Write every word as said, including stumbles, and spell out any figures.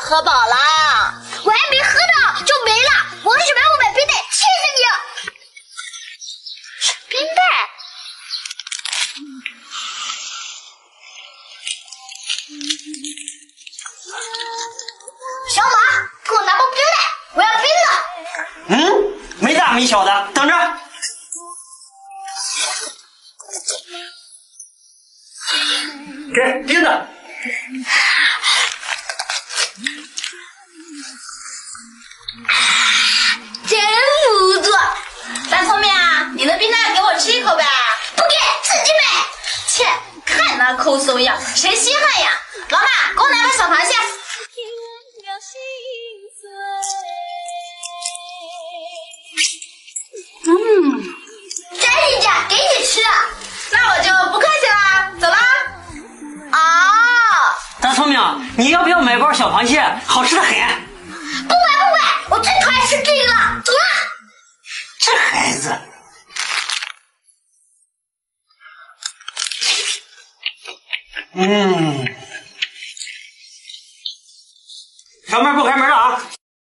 喝饱了， 我还没喝到就没了。我为什么要买冰袋？气死你！冰袋。小马，给我拿包冰袋，我要冰的。 嗯，没大没小的，等着。给冰的。 真不错，大聪明啊，你的冰袋给我吃一口呗。 不给，自己买。 切，看那抠搜样，谁稀罕呀？老马，给我拿个小螃蟹。 嗯，真人家给你吃。 那我就不客气啦，走啦。 啊！ 大聪明，你要不要买包小螃蟹？好吃的很。 不买不买，我最讨厌吃这个了。走啦。 这孩子。嗯。小妹不开门